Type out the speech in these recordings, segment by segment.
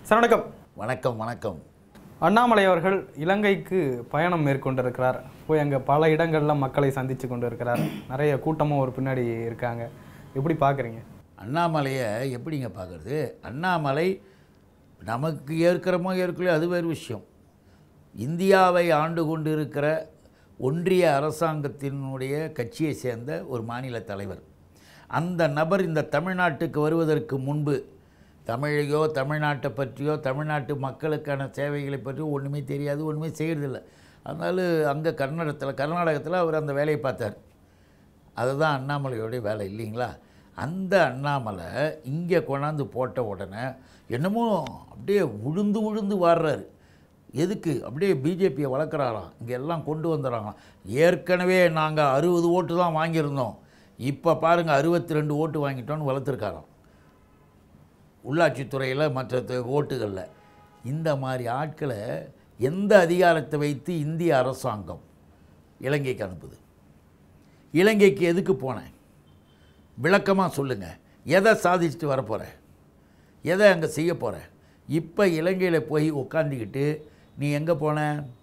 Sir வணக்கம். வணக்கம் வணக்கம். அண்ணாமலை அவர்கள் இலங்கைக்கு பயணம் மேற்கொண்டிருக்கிறார். போய் அங்கே பல இடங்களில் மக்களை சந்தித்து கொண்டு இருக்கிறார். நிறைய கூட்டமும் ஒரு பின்னாடி இருக்காங்க. எப்படி பார்க்குறீங்க அண்ணாமலையை? எப்படிங்க பார்க்குறது? அண்ணாமலை நமக்கு ஏற்கிறமோ ஏற்கலையோ அது வேறு விஷயம். இந்தியாவை ஆண்டு கொண்டு இருக்கிற ஒன்றிய அரசாங்கத்தினுடைய கட்சியை சேர்ந்த ஒரு மாநில தலைவர். அந்த நபர் இந்த தமிழ்நாட்டுக்கு வருவதற்கு முன்பு தமிழையோ தமிழ்நாட்டை பற்றியோ தமிழ்நாட்டு மக்களுக்கான சேவைகளை பற்றியோ ஒன்றுமே தெரியாது, ஒன்றுமே செய்கிறதில்ல. அதனால அங்கே கர்நாடகத்தில் அவர் அந்த வேலையை பார்த்தார். அதுதான் அண்ணாமலையோடைய வேலை இல்லைங்களா? அந்த அண்ணாமலை இங்கே கொண்டாந்து போட்ட உடனே என்னமோ அப்படியே உழுந்து வாடுறாரு. எதுக்கு? அப்படியே பிஜேபியை வளர்க்குறாராம், இங்கே எல்லாம் கொண்டு வந்துடுறாங்களாம். ஏற்கனவே நாங்கள் 60 ஓட்டு தான் வாங்கியிருந்தோம், இப்போ பாருங்கள் 62 ஓட்டு வாங்கிட்டோன்னு வளர்த்துருக்காராம். உள்ளாட்சித்துறையில் மற்ற ஓட்டுகளில் இந்த மாதிரி ஆட்களை எந்த அதிகாரத்தை வைத்து இந்திய அரசாங்கம் இலங்கைக்கு அனுப்புது? இலங்கைக்கு எதுக்கு போனேன்? விளக்கமாக சொல்லுங்கள். எதை சாதிச்சுட்டு வரப்போகிறேன்? எதை அங்கே செய்ய போகிறேன்? இப்போ இலங்கையில் போய் உட்காந்துக்கிட்டு நீ எங்கே போன?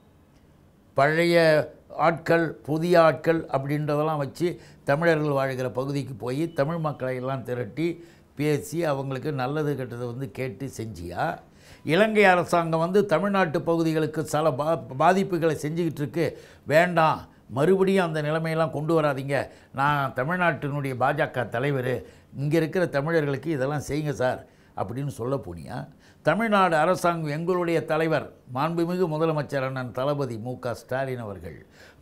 பழைய ஆட்கள் புதிய ஆட்கள் அப்படின்றதெல்லாம் வச்சு தமிழர்கள் வாழ்கிற பகுதிக்கு போய் தமிழ் மக்களை எல்லாம் திரட்டி பேசி அவங்களுக்கு நல்லது கெட்டதை கேட்டு செஞ்சியா? இலங்கை அரசாங்கம் தமிழ்நாட்டு பகுதிகளுக்கு சில பாதிப்புகளை செஞ்சுக்கிட்டு இருக்கு, வேண்டாம் மறுபடியும் அந்த நிலைமையெல்லாம் கொண்டு வராதிங்க, நான் தமிழ்நாட்டினுடைய பாஜக தலைவர், இங்கே இருக்கிற தமிழர்களுக்கு இதெல்லாம் செய்யுங்க சார் அப்படின்னு சொல்ல போனியா? தமிழ்நாடு அரசாங்கம் எங்களுடைய தலைவர் மாண்புமிகு முதலமைச்சர் அண்ணன் தளபதி மு.க. ஸ்டாலின் அவர்கள்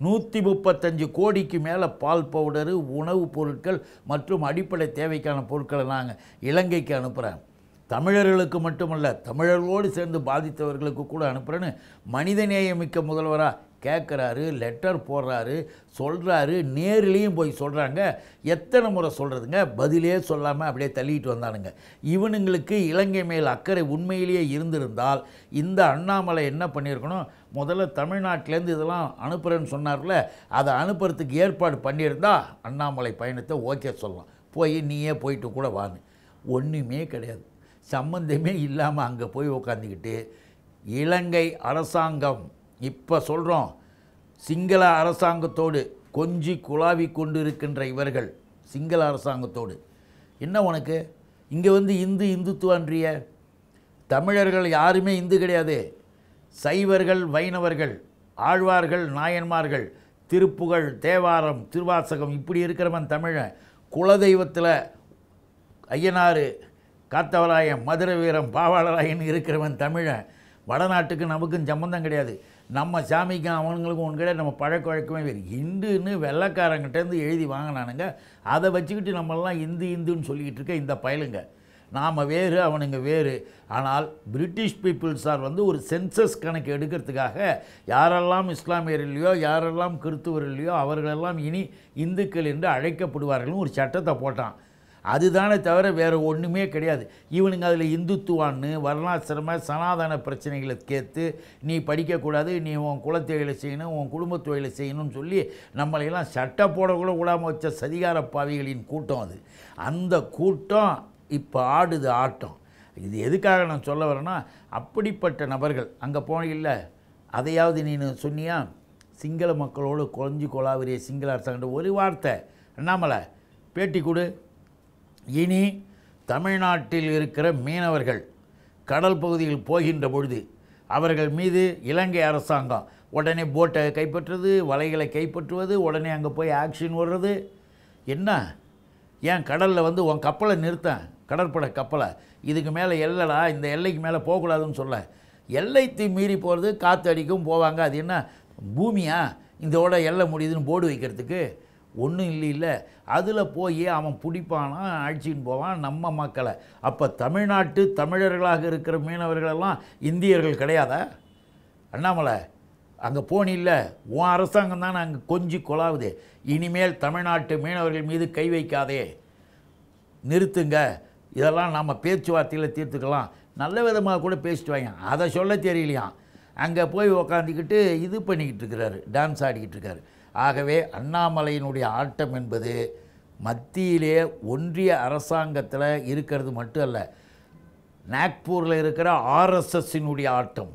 135 கோடிக்கு மேலே பால் பவுடரு, உணவுப் பொருட்கள் மற்றும் அடிப்படை தேவைக்கான பொருட்களை நாங்கள் இலங்கைக்கு அனுப்புகிறேன். தமிழர்களுக்கு மட்டுமல்ல, தமிழர்களோடு சேர்ந்து பாதித்தவர்களுக்கு கூட அனுப்புகிறேன்னு மனிதநேயமிக்க முதல்வராக கேட்குறாரு, லெட்டர் போடுறாரு, சொல்கிறாரு, நேரிலையும் போய் சொல்கிறாங்க. எத்தனை முறை சொல்கிறதுங்க? பதிலே சொல்லாமல் அப்படியே தள்ளிட்டு வந்தானுங்க. இவனுங்களுக்கு இலங்கை மேல் அக்கறை உண்மையிலேயே இருந்திருந்தால் இந்த அண்ணாமலை என்ன பண்ணியிருக்கணும்? முதல்ல தமிழ்நாட்டிலேருந்து இதெல்லாம் அனுப்புகிறேன்னு சொன்னார்ல, அதை அனுப்புறதுக்கு ஏற்பாடு பண்ணியிருந்தா அண்ணாமலை பயணத்தை ஓகே சொல்லலாம். போய் நீயே போயிட்டு கூட வான்னு. ஒன்றுமே கிடையாது, சம்பந்தமே இல்லாமல் அங்கே போய் உக்காந்துக்கிட்டு இலங்கை அரசாங்கம் இப்போ சொல்கிறோம் சிங்கள அரசாங்கத்தோடு கொஞ்சி குழாவி கொண்டு இருக்கின்ற இவர்கள் சிங்கள அரசாங்கத்தோடு என்ன உனக்கு இங்கே இந்துத்துவன்றிய? தமிழர்கள் யாருமே இந்து கிடையாது. சைவர்கள், வைணவர்கள், ஆழ்வார்கள், நாயன்மார்கள், திருப்புகழ், தேவாரம், திருவாசகம் இப்படி இருக்கிறவன் தமிழன். குலதெய்வத்தில் ஐயனார், காத்தவராயன், மதுரை வீரம், பாவாளராயன் இருக்கிறவன் தமிழன். வடநாட்டுக்கு நமக்கும் சம்பந்தம் கிடையாது. நம்ம சாமிக்கும் அவனுங்களுக்கும் ஒன்று கிடையாது. நம்ம பழக்க வழக்கமே வேறு. இந்துன்னு வெள்ளைக்காரங்கிட்டேருந்து எழுதி வாங்கினானுங்க. அதை வச்சுக்கிட்டு நம்மளாம் இந்துன்னு சொல்லிக்கிட்டு இருக்க இந்த பயலுங்க. நாம் வேறு, அவனுங்க வேறு. ஆனால் பிரிட்டிஷ் பீப்புள்ஸ் ஆர் ஒரு சென்சஸ் கணக்கு எடுக்கிறதுக்காக யாரெல்லாம் இஸ்லாமியர் இல்லையோ, யாரெல்லாம் கிறிஸ்துவர் இல்லையோ அவர்களெல்லாம் இனி இந்துக்கள் என்று அழைக்கப்படுவார்கள்னு ஒரு சட்டத்தை போட்டான். அதுதானே தவிர வேறு ஒன்றுமே கிடையாது. இவனுங்க அதில் இந்துத்துவான்னு வர்ணாசிரம சனாதன பிரச்சனைகளை கேட்டு நீ படிக்கக்கூடாது, நீ உன் குலத்தொழிலை செய்யணும், உன் குடும்பத் தொழிலை செய்யணும்னு சொல்லி நம்மளையெல்லாம் சட்டை போடக்கூட விடாமல் வச்ச சதிகார பாவிகளின் கூட்டம் அது. அந்த கூட்டம் இப்போ ஆடுது ஆட்டம். இது எதுக்காக நான் சொல்ல வரேன்னா, அப்படிப்பட்ட நபர்கள் அங்கே போனில்லை, அதையாவது நீ சொன்னியா? சிங்கள மக்களோடு கொஞ்சி கொலாவரிய சிங்கள அரசாங்க ஒரு வார்த்தை அண்ணாமலை பேட்டி கொடு. இனி தமிழ்நாட்டில் இருக்கிற மீனவர்கள் கடல் பகுதியில் போகின்ற பொழுது அவர்கள் மீது இலங்கை அரசாங்கம் உடனே போட்டை கைப்பற்றுவது, வலைகளை கைப்பற்றுவது, உடனே அங்கே போய் ஆக்ஷன் வர்றது. என்ன ஏன் கடலில் உன் கப்பலை நிறுத்தேன், கடற்படை கப்பலை, இதுக்கு மேலே எல்லடா, இந்த எல்லைக்கு மேலே போகக்கூடாதுன்னு சொல்ல. எல்லைத்தை மீறி போகிறது, காற்று அடிக்கும் போவாங்க. அது என்ன பூமியா இதோட எல்லை முடியுதுன்னு போர்டு வைக்கிறதுக்கு? ஒன்றும் இல்லை. அதில் போய் அவன் பிடிப்பானா, அழிச்சின்னு போவான் நம்ம மக்களை. அப்போ தமிழ்நாட்டு தமிழர்களாக இருக்கிற மீனவர்களெல்லாம் இந்தியர்கள் கிடையாதா? அண்ணாமலை அங்கே போனில்ல, உன் அரசாங்கம் தானே அங்கே கொஞ்சி கொலாவுது. இனிமேல் தமிழ்நாட்டு மீனவர்கள் மீது கை வைக்காதே, நிறுத்துங்க, இதெல்லாம் நம்ம பேச்சுவார்த்தையில் தீர்த்துக்கலாம். நல்ல விதமாக கூட பேசிட்டு வாங்க. அதை சொல்ல தெரியலையாம். அங்கே போய் உக்காந்துக்கிட்டு இது பண்ணிக்கிட்டு இருக்கிறாரு, டான்ஸ் ஆடிக்கிட்டு இருக்காரு. ஆகவே அண்ணாமலையினுடைய ஆட்டம் என்பது மத்தியிலே ஒன்றிய அரசாங்கத்தில் இருக்கிறது மட்டும் அல்ல, நாக்பூரில் இருக்கிற ஆர்எஸ்எஸ்ஸினுடைய ஆட்டம்.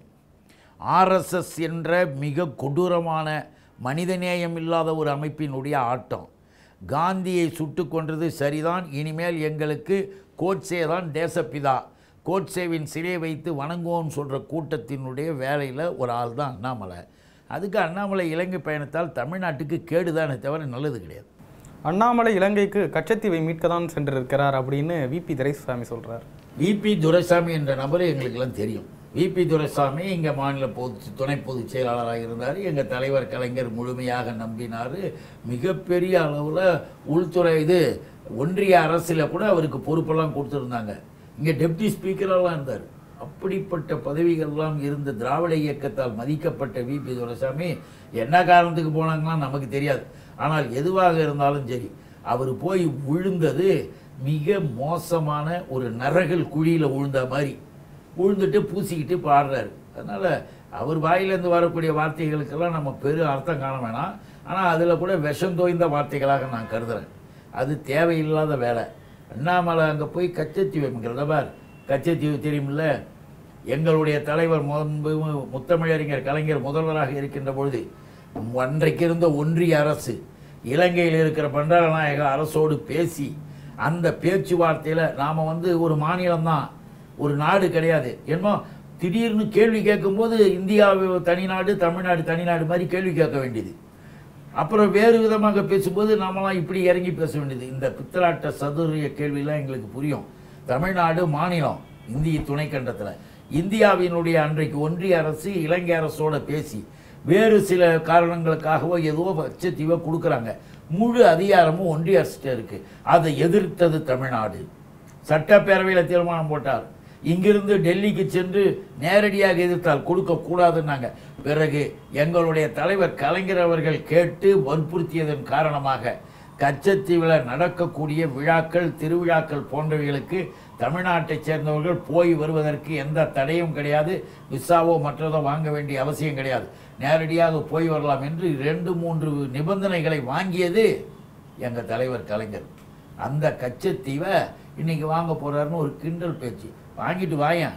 ஆர்எஸ்எஸ் என்ற மிக கொடூரமான மனிதநேயம் இல்லாத ஒரு அமைப்பினுடைய ஆட்டம். காந்தியை சுட்டு கொன்றது சரிதான், இனிமேல் எங்களுக்கு கோட்சே தான் தேசப்பிதா, கோட்சேவின் சிலையை வைத்து வணங்குவோம்னு சொல்கிற கூட்டத்தினுடைய வேலையில் ஒரு ஆள் தான் அண்ணாமலை. அதுக்கு அண்ணாமலை இலங்கை பயணத்தால் தமிழ்நாட்டுக்கு கேடுதானே தவிர நல்லது கிடையாது. அண்ணாமலை இலங்கைக்கு கச்சத்தீவை மீட்க தான் சென்றிருக்கிறார் அப்படின்னு விபி துரைசாமி சொல்கிறார். விபி துரைசாமி என்ற நபர் எங்களுக்கெல்லாம் தெரியும். விபி துரைசாமி இங்கே மாநில துணை பொதுச் செயலாளராக இருந்தார். எங்கள் தலைவர் கலைஞர் முழுமையாக நம்பினார். மிகப்பெரிய அளவில் உள்துறை ஒன்றிய அரசில் கூட அவருக்கு பொறுப்பெல்லாம் கொடுத்துருந்தாங்க. இங்கே டெப்டி ஸ்பீக்கரெல்லாம் இருந்தார். அப்படிப்பட்ட பதவிகள்லாம் இருந்த திராவிட இயக்கத்தால் மதிக்கப்பட்ட விபி துரைசாமி என்ன காரணத்துக்கு போனாங்கலாம் நமக்கு தெரியாது. ஆனால் எதுவாக இருந்தாலும் சரி, அவர் போய் விழுந்தது மிக மோசமான ஒரு நரகல் குழியில் விழுந்த மாதிரி விழுந்துட்டு பூசிக்கிட்டு பாடுறாரு. அதனால் அவர் வாயிலேருந்து வரக்கூடிய வார்த்தைகளுக்கெல்லாம் நம்ம பெரும் அர்த்தம் காண வேணாம். ஆனால் அதில் கூட விஷம் தோய்ந்த வார்த்தைகளாக நான் கருதுகிறேன். அது தேவையில்லாத வேலை. அண்ணாமலை அங்கே போய் கச்சத்தீவுங்கிறத பார், கச்சத்தீவு தெரியுமில்ல, எங்களுடைய தலைவர் முத்தமிழறிஞர் கலைஞர் முதல்வராக இருக்கின்ற பொழுது அன்றைக்கு இருந்த ஒன்றிய அரசு இலங்கையில் இருக்கிற பண்டாரநாயக அரசோடு பேசி அந்த பேச்சுவார்த்தையில் நாம் ஒரு மாநிலம்தான், ஒரு நாடு கிடையாது, என்னமோ திடீர்னு கேள்வி கேட்கும்போது இந்தியா தனிநாடு தமிழ்நாடு தனிநாடு மாதிரி கேள்வி கேட்க வேண்டியது. அப்புறம் வேறு விதமாக பேசும்போது நாமெல்லாம் இப்படி இறங்கி பேச வேண்டியது. இந்த பித்தலாட்ட சதுரிய கேள்வியெல்லாம் எங்களுக்கு புரியும். தமிழ்நாடு மாநிலம் இந்திய துணைக்கண்டத்தில், இந்தியாவினுடைய அன்றைக்கு ஒன்றிய அரசு இலங்கை அரசோடு பேசி வேறு சில காரணங்களுக்காகவோ ஏதோ கச்சத்தீவை கொடுக்குறாங்க. முழு அதிகாரமும் ஒன்றிய அரசுகிட்ட இருக்குது. அதை எதிர்த்தது தமிழ்நாடு. சட்டப்பேரவையில் தீர்மானம் போட்டார். இங்கிருந்து டெல்லிக்கு சென்று நேரடியாக எதிர்த்தால் கொடுக்கக்கூடாதுன்னாங்க. பிறகு எங்களுடைய தலைவர் கலைஞர் அவர்கள் கேட்டு வற்புறுத்தியதன் காரணமாக கச்சத்தீவில் நடக்கக்கூடிய விழாக்கள் திருவிழாக்கள் போன்றவைகளுக்கு தமிழ்நாட்டைச் சேர்ந்தவர்கள் போய் வருவதற்கு எந்த தடையும் கிடையாது. விசாவோ மற்றதோ வாங்க வேண்டிய அவசியம் கிடையாது, நேரடியாக போய் வரலாம் என்று 2-3 நிபந்தனைகளை வாங்கியது எங்கள் தலைவர் கலைஞர். அந்த கச்சத்தீவை இன்னைக்கு வாங்க போகிறாருன்னு ஒரு கிண்டல் பேச்சு. வாங்கிட்டு வாயன்,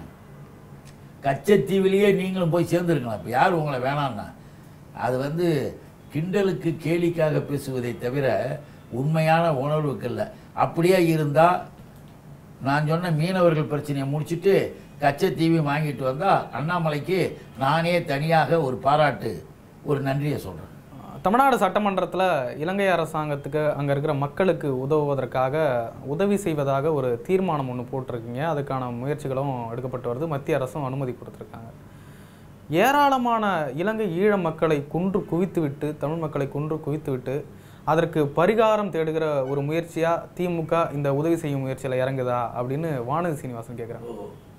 கச்சத்தீவிலேயே நீங்களும் போய் சேர்ந்துருக்கலாம். இப்போ யார் உங்களை வேணான்னா? அது கிண்டலுக்கு கேலிக்காக பேசுவதை தவிர உண்மையான உணர்வுக்கு இல்லை. அப்படியே இருந்தால் நான் சொன்ன மீனவர்கள் பிரச்சனையை முடிச்சுட்டு கச்சத்தீவி வாங்கிட்டு வந்தால் அண்ணாமலைக்கு நானே தனியாக ஒரு பாராட்டு, ஒரு நன்றியை சொல்கிறேன். தமிழ்நாடு சட்டமன்றத்தில் இலங்கை அரசாங்கத்துக்கு அங்கே இருக்கிற மக்களுக்கு உதவுவதற்காக உதவி செய்வதாக ஒரு தீர்மானம் ஒன்று போட்டிருக்கீங்க. அதுக்கான முயற்சிகளும் எடுக்கப்பட்டு வருது. மத்திய அரசும் அனுமதி கொடுத்துருக்காங்க. ஏராளமான இலங்கை ஈழ மக்களை கொன்று குவித்துவிட்டு, தமிழ் மக்களை கொன்று குவித்துவிட்டு அதற்கு பரிகாரம் தேடுகிற ஒரு முயற்சியாக திமுக இந்த உதவி செய்யும் முயற்சியில் இறங்குதா அப்படின்னு வானதி சீனிவாசன் கேட்குறாங்க.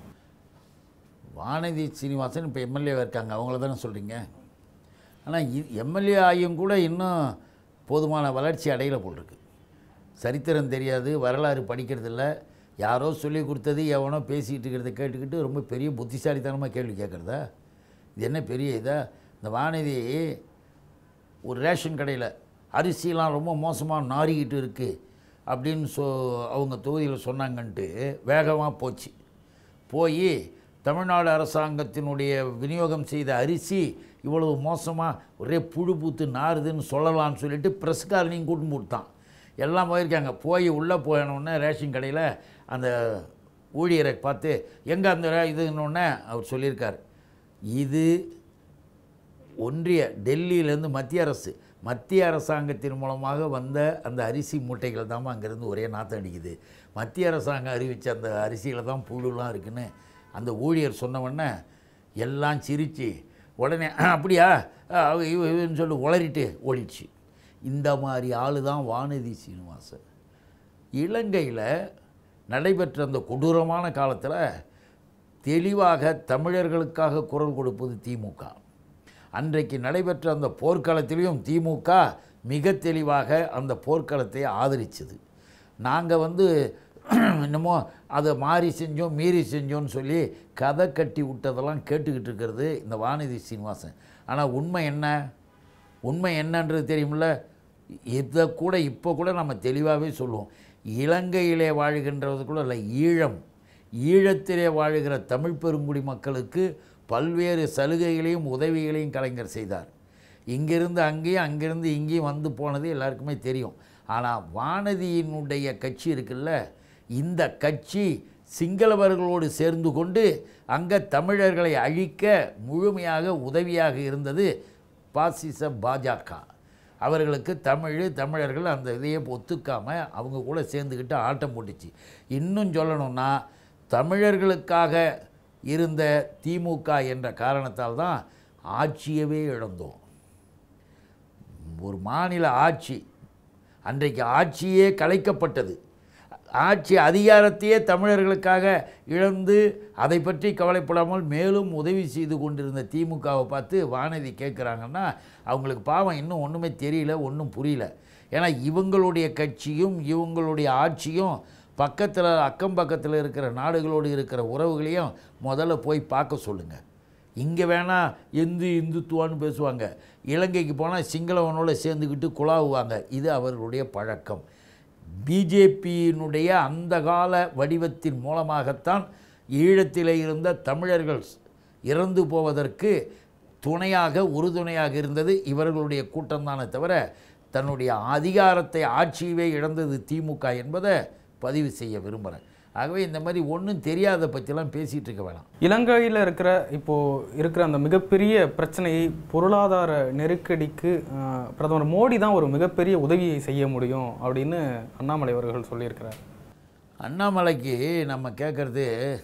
வானதி சீனிவாசன் இப்போ எம்எல்ஏவாக இருக்காங்க, அவங்கள தானே சொல்கிறீங்க. ஆனால் எம்எல்ஏ ஆகியும் கூட இன்னும் போதுமான வளர்ச்சி அடையலை போல் இருக்கு. சரித்திரம் தெரியாது, வரலாறு படிக்கிறதில்ல, யாரோ சொல்லி கொடுத்தது எவனோ பேசிகிட்டு இருக்கிறத கேட்டுக்கிட்டு ரொம்ப பெரிய புத்திசாலித்தனமாக கேள்வி கேட்குறதா? இது என்ன பெரிய இதா? இந்த வானதி ஒரு ரேஷன் கடையில் அரிசிலாம் ரொம்ப மோசமாக நாறிக்கிட்டு இருக்குது அப்படின்னு அவங்க தொகுதியில் சொன்னாங்கன்ட்டு வேகமாக போய் தமிழ்நாடு அரசாங்கத்தினுடைய விநியோகம் செய்த அரிசி இவ்வளவு மோசமாக ஒரே புழு பூத்து நாறுதுன்னு சொல்லலான்னு சொல்லிட்டு ப்ரெஸ்காரனையும் கூட்டின்னு கொடுத்தான். எல்லாம் போயிருக்காங்க. போய் உள்ளே போயினோடனே ரேஷன் கடையில் அந்த ஊழியரை பார்த்து எங்கே அந்த இதுன்னொன்னே அவர் சொல்லியிருக்கார், இது ஒன்றிய டெல்லியிலேருந்து மத்திய அரசாங்கத்தின் மூலமாக வந்த அந்த அரிசி மூட்டைகள் தான் அங்கேருந்து ஒரே நாற்றம் அடிக்குது. மத்திய அரசாங்கம் அறிவித்த அந்த அரிசியில் தான் புழுலாம் இருக்குன்னு அந்த ஊழியர் சொன்னவொடனே எல்லாம் சிரித்து உடனே அப்படியா இவன்னு சொல்லி உளறிட்டு ஓடிடுச்சு. இந்த மாதிரி ஆள் தான் வானதி சீனிவாசன். இலங்கையில் நடைபெற்ற அந்த கொடூரமான காலத்தில் தெளிவாக தமிழர்களுக்காக குரல் கொடுப்பது திமுக. அன்றைக்கு நடைபெற்ற அந்த போர்க்களத்திலையும் திமுக மிக தெளிவாக அந்த போர்க்களத்தை ஆதரித்தது. நாங்கள் என்னமோ அதை மாறி செஞ்சோம் மீறி செஞ்சோன்னு சொல்லி கதை கட்டி விட்டதெல்லாம் கேட்டுக்கிட்டு இருக்கிறது இந்த வானதி சீனிவாசன். ஆனால் உண்மை என்னன்றது தெரியுமில்ல? இதை கூட இப்போ கூட நம்ம தெளிவாகவே சொல்லுவோம். இலங்கையிலே வாழ்கின்றது கூட இல்லை, ஈழத்திலே வாழுகிற தமிழ் பெருங்குடி மக்களுக்கு பல்வேறு சலுகைகளையும் உதவிகளையும் கலைஞர் செய்தார். இங்கிருந்து அங்கேயும் அங்கிருந்து இங்கேயும் வந்து போனது எல்லாருக்குமே தெரியும். ஆனால் வானதியினுடைய கட்சி இருக்குல்ல, இந்த கட்சி சிங்களவர்களோடு சேர்ந்து கொண்டு அங்கே தமிழர்களை அழிக்க முழுமையாக உதவியாக இருந்தது பாசிச பாஜக. அவர்களுக்கு தமிழர்கள் அந்த இதையே ஒத்துக்காமல் அவங்க கூட சேர்ந்துக்கிட்டு ஆட்டம் போட்டுச்சு. இன்னும் சொல்லணும்னா தமிழர்களுக்காக இருந்த திமுக என்ற காரணத்தால் தான் ஆட்சியவே இழந்தோம். ஒரு மாநில ஆட்சி, அன்றைக்கு ஆட்சியே கலைக்கப்பட்டது. ஆட்சி அதிகாரத்தையே தமிழர்களுக்காக இழந்து அதை பற்றி கவலைப்படாமல் மேலும் உதவி செய்து கொண்டிருந்த திமுகவை பார்த்து வானதி கேட்குறாங்கன்னா அவங்களுக்கு பாவம் இன்னும் ஒன்றுமே தெரியல, ஒன்றும் புரியல. ஏன்னா இவங்களுடைய கட்சியும் இவங்களுடைய ஆட்சியும் பக்கத்தில் அக்கம் பக்கத்தில் இருக்கிற நாடுகளோடு இருக்கிற உறவுகளையும் முதல்ல போய் பார்க்க சொல்லுங்கள். இங்கே வேணால் இந்துத்துவான்னு பேசுவாங்க, இலங்கைக்கு போனால் சிங்களவனோடு சேர்ந்துக்கிட்டு குழாவுவாங்க. இது அவர்களுடைய பழக்கம். பிஜேபியினுடைய அந்த கால வடிவத்தின் மூலமாகத்தான் ஈழத்திலே இருந்த தமிழர்கள் இறந்து போவதற்கு துணையாக உறுதுணையாக இருந்தது இவர்களுடைய கூட்டம்தானே தவிர தன்னுடைய அதிகாரத்தை ஆட்சியவே இழந்தது திமுக என்பதை பதிவு செய்ய விரும்புகிறேன். ஆகவே இந்த மாதிரி ஒன்றும் தெரியாத பற்றிலாம் பேசிகிட்டு இருக்க வேணாம். இலங்கையில் இருக்கிற அந்த மிகப்பெரிய பிரச்சனையை, பொருளாதார நெருக்கடிக்கு பிரதமர் மோடி தான் ஒரு மிகப்பெரிய உதவியை செய்ய முடியும் அப்படின்னு அண்ணாமலை அவர்கள் சொல்லியிருக்கிறார். அண்ணாமலைக்கு நம்ம கேட்குறது,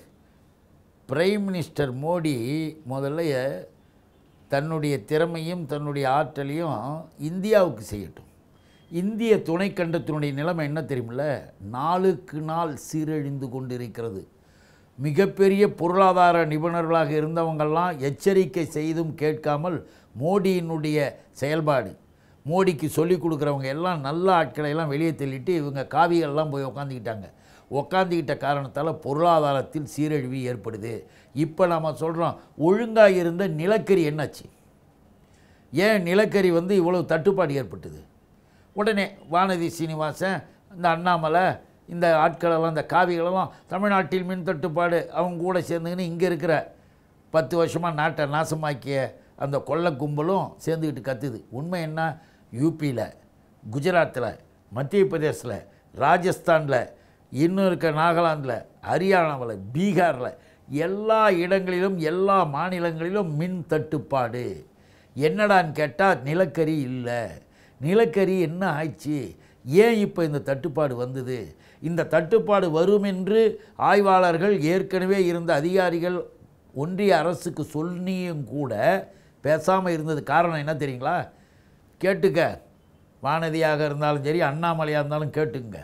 பிரைம் மினிஸ்டர் மோடி முதல்ல தன்னுடைய திறமையும் தன்னுடைய ஆற்றலையும் இந்தியாவுக்கு செய்யட்டும். இந்திய துணைக்கண்டத்தினுடைய நிலைமை என்ன தெரியுமில்ல, நாளுக்கு நாள் சீரழிந்து கொண்டிருக்கிறது. மிகப்பெரிய பொருளாதார நிபுணர்களாக இருந்தவங்கள்லாம் எச்சரிக்கை செய்தும் கேட்காமல் மோடியினுடைய செயல்பாடு, மோடிக்கு சொல்லிக் கொடுக்குறவங்க எல்லாம் நல்ல ஆட்களையெல்லாம் வெளியே தள்ளிட்டு இவங்க காவிகள்லாம் போய் உக்காந்துக்கிட்ட காரணத்தால் பொருளாதாரத்தில் சீரழிவு ஏற்படுது. இப்போ நம்ம சொல்கிறோம், ஒழுங்காக இருந்த நிலக்கரி என்னாச்சு? ஏன் நிலக்கரி இவ்வளவு தட்டுப்பாடு ஏற்பட்டது? உடனே வானதி சீனிவாசன், இந்த அண்ணாமலை, இந்த ஆட்களெல்லாம், இந்த காவிகளெல்லாம் தமிழ்நாட்டில் மின் தட்டுப்பாடு, அவங்க கூட சேர்ந்துக்கின்னு இங்கே இருக்கிற 10 வருஷமாக நாட்டை நாசமாக்கிய அந்த கொள்ள கும்பலும் சேர்ந்துக்கிட்டு கத்துது. உண்மை என்ன? யூபியில், குஜராத்தில், மத்திய பிரதேசில், ராஜஸ்தானில், இன்னும் இருக்க நாகாலாந்தில், ஹரியானாவில், பீகாரில், எல்லா இடங்களிலும் எல்லா மாநிலங்களிலும் மின் தட்டுப்பாடு. என்னடான்னு கேட்டால் நிலக்கரி இல்லை. நிலக்கரி என்ன ஆயிடுச்சு? ஏன் இப்போ இந்த தட்டுப்பாடு வந்தது? இந்த தட்டுப்பாடு வரும் என்று ஆய்வாளர்கள், ஏற்கனவே இருந்த அதிகாரிகள் ஒன்றிய அரசுக்கு சொல்லியும் கூட பேசாமல் இருந்தது காரணம் என்ன தெரியுங்களா? கேட்டுக்க, வானதியாக இருந்தாலும் சரி, அண்ணாமலையாக இருந்தாலும் கேட்டுங்க.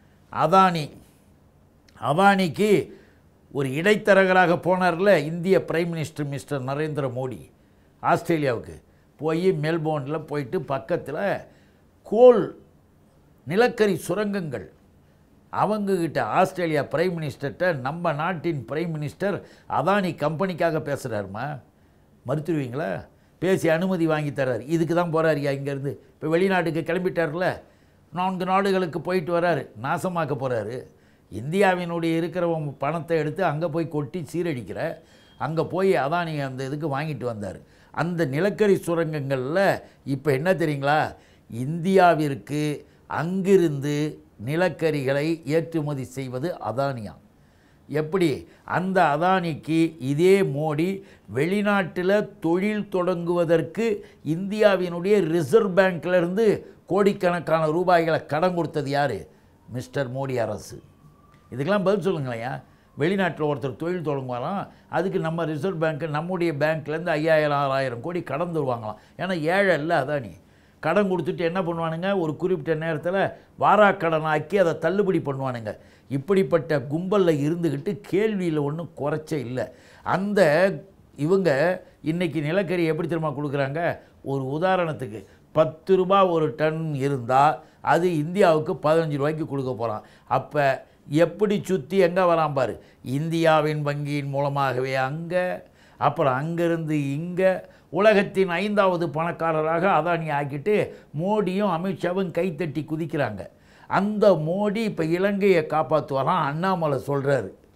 அதானிக்கு ஒரு இடைத்தரகராக போனார்ல இந்திய prime minister mister Narendra Modi, ஆஸ்திரேலியாவுக்கு போய் மெல்போர்னில் போயிட்டு பக்கத்தில் கோல் நிலக்கரி சுரங்கங்கள் அவங்கக்கிட்ட ஆஸ்திரேலியா பிரைம் மினிஸ்டர்கிட்ட நம்ம நாட்டின் பிரைம் மினிஸ்டர் அதானி கம்பெனிக்காக பேசுகிறாருமா, மறுத்துருவீங்களா? பேசி அனுமதி வாங்கி தர்றாரு. இதுக்கு தான் போகிறாரியா இங்கேருந்து. இப்போ வெளிநாட்டுக்கு கிளம்பிட்டார்ல, 4 நாடுகளுக்கு போயிட்டு வர்றாரு, நாசமாக்க போகிறாரு. இந்தியாவினுடைய இருக்கிற பணத்தை எடுத்து அங்கே போய் கொட்டி சீரடிக்கிற, அங்கே போய் அதானி அந்த இதுக்கு வாங்கிட்டு வந்தார். அந்த நிலக்கரி சுரங்கங்களில் இப்போ என்ன தெரியுங்களா? இந்தியாவிற்கு அங்கிருந்து நிலக்கரிகளை ஏற்றுமதி செய்வது அதானியா. எப்படி? அந்த அதானிக்கு இதே மோடி வெளிநாட்டில் தொழில் தொடங்குவதற்கு இந்தியாவினுடைய ரிசர்வ் பேங்க்லேருந்து கோடிக்கணக்கான ரூபாய்களை கடன் கொடுத்தது யார்? மிஸ்டர் மோடி அரசு. இதுக்கெல்லாம் பதில் சொல்லுங்களேன். வெளிநாட்டில் ஒருத்தர் தொழில் தொடங்குவாராம், அதுக்கு நம்ம ரிசர்வ் பேங்க்கு, நம்முடைய பேங்க்லேருந்து 5000-6000 கோடி கடன் தருவாங்களாம். ஏன்னா ஏழை இல்லை அதானி. கடன் கொடுத்துட்டு என்ன பண்ணுவானுங்க, ஒரு குறிப்பிட்ட நேரத்தில் வாராக்கடன் ஆக்கி அதை தள்ளுபடி பண்ணுவானுங்க. இப்படிப்பட்ட கும்பலில் இருந்துக்கிட்டு கேள்வியில் ஒன்றும் குறைச்ச இல்லை. அந்த இவங்க இன்றைக்கி நிலக்கரி எப்படி தெரியுமா கொடுக்குறாங்க? ஒரு உதாரணத்துக்கு 10 ரூபா ஒரு டன் இருந்தால் அது இந்தியாவுக்கு 15 ரூபாய்க்கு கொடுக்க போகிறான். அப்போ எப்படி சுற்றி எங்கே வரான் பாரு, இந்தியாவின் வங்கியின் மூலமாகவே அங்கே, அப்புறம் அங்கேருந்து இங்கே, உலகத்தின் 5வது பணக்காரராக அதானி ஆக்கிட்டு மோடியும் அமித்ஷாவும் கைத்தட்டி குதிக்கிறாங்க. அந்த மோடி இப்போ இலங்கையை காப்பாற்றுவாராம் அண்ணாமலை சொல்கிறாரு.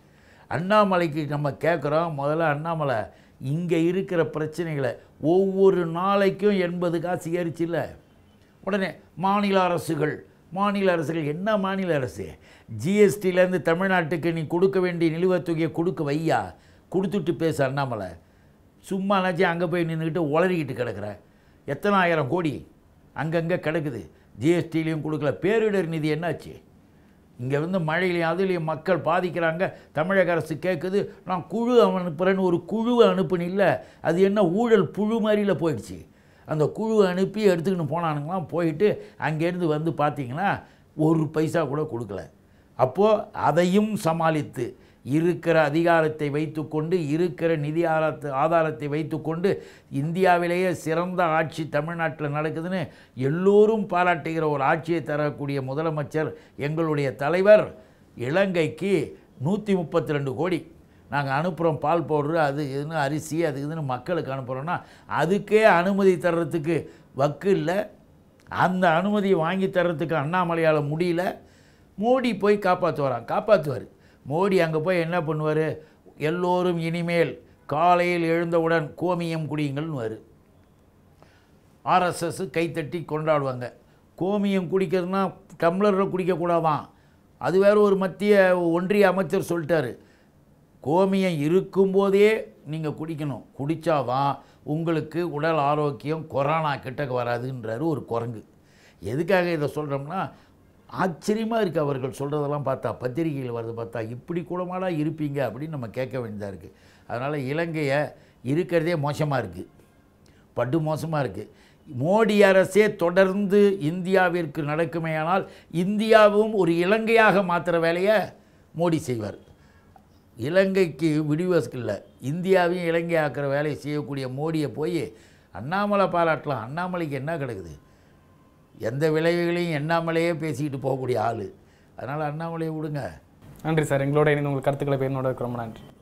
அண்ணாமலைக்கு நம்ம கேட்குறோம், முதல்ல அண்ணாமலை இங்கே இருக்கிற பிரச்சனைகளை ஒவ்வொரு நாளைக்கும் 80 காசு ஏறிச்சில்ல. உடனே மாநில அரசுகள் என்ன மாநில அரசு? ஜிஎஸ்டியிலேருந்து தமிழ்நாட்டுக்கு நீ கொடுக்க வேண்டிய நிலுவைத் தொகையை கொடுக்க வையா, கொடுத்துட்டு பேச அண்ணாமலை. சும்மானாச்சும் அங்கே போய் நின்றுக்கிட்டு உளறிக்கிட்டு கிடக்குற. எத்தனை ஆயிரம் கோடி அங்கங்கே கிடக்குது, ஜிஎஸ்டிலையும் கொடுக்கல. பேரிடர் நிதி என்னாச்சு? இங்கே வந்து மழையிலையும் அதுலேயும் மக்கள் பாதிக்கிறாங்க, தமிழக அரசு கேட்குது. நான் குழு அனுப்புகிறேன்னு ஒரு குழுவை அனுப்புனில்ல, அது என்ன ஊழல் புழு மாதிரியில் போயிடுச்சு. அந்த குழுவை அனுப்பி எடுத்துக்கின்னு போனானுங்களாம். போயிட்டு அங்கேருந்து வந்து பார்த்தீங்கன்னா ஒரு பைசா கூட கொடுக்கல. அப்போது அதையும் சமாளித்து இருக்கிற அதிகாரத்தை வைத்துக்கொண்டு, இருக்கிற நிதி ஆதாரத்தை வைத்துக்கொண்டு இந்தியாவிலேயே சிறந்த ஆட்சி தமிழ்நாட்டில் நடக்குதுன்னு எல்லோரும் பாராட்டுகிற ஒரு ஆட்சியை தரக்கூடிய முதலமைச்சர் எங்களுடைய தலைவர். இலங்கைக்கு 132 கோடி நாங்கள் அனுப்புகிறோம், பால் பவுட்ரு அது இதுன்னு அரிசி அது இதுன்னு மக்களுக்கு அனுப்புகிறோன்னா அதுக்கே அனுமதி தர்றதுக்கு வக்கு இல்லை. அந்த அனுமதியை வாங்கி தர்றதுக்கு அண்ணாமலையால் முடியல. மோடி போய் காப்பாற்றுவார். மோடி அங்கே போய் என்ன பண்ணுவார்? எல்லோரும் இனிமேல் காலையில் எழுந்தவுடன் கோமியம் குடியுங்கள்னு ஆர்எஸ்எஸ் கைத்தட்டி கொண்டாடுவாங்க. கோமியம் குடிக்கிறதுனா டம்ளரில் குடிக்கக்கூடாதான், அது வேறு ஒரு மத்திய ஒன்றிய அமைச்சர் சொல்லிட்டாரு. கோமியம் இருக்கும்போதே நீங்கள் குடிக்கணும், குடித்தாதான் உங்களுக்கு உடல் ஆரோக்கியம் கொரோனா கிட்டக்கு வராதுன்றாரு ஒரு குரங்கு. எதுக்காக இதை சொல்கிறோம்னா, ஆச்சரியமாக இருக்குது அவர்கள் சொல்கிறதெல்லாம் பார்த்தா, பத்திரிகையில் வரது பார்த்தா. இப்படி கூடமாடா இருப்பீங்க அப்படின்னு நம்ம கேட்க வேண்டியதாக இருக்குது. அதனால் இலங்கையை இருக்கிறதே மோசமாக இருக்குது, படு மோசமாக இருக்குது. மோடி அரசே தொடர்ந்து இந்தியாவிற்கு நடக்குமேயானால் இந்தியாவும் ஒரு இலங்கையாக மாற்றுற வேலையை மோடி செய்வார். இலங்கைக்கு விடிவஸ்க்கு இல்லை, இந்தியாவையும் இலங்கை ஆக்கிற வேலையை செய்யக்கூடிய மோடியை போய் அண்ணாமலை பாராட்டலாம். அண்ணாமலைக்கு என்ன கிடக்குது? எந்த விளைவுகளையும் எண்ணாமலையே பேசிக்கிட்டு போகக்கூடிய ஆள். அதனால் அண்ணாமலையை விடுங்க. நன்றி சார், எங்களோட இணைந்து உங்கள் கருத்துக்களை பேர் ரொம்ப நன்றி.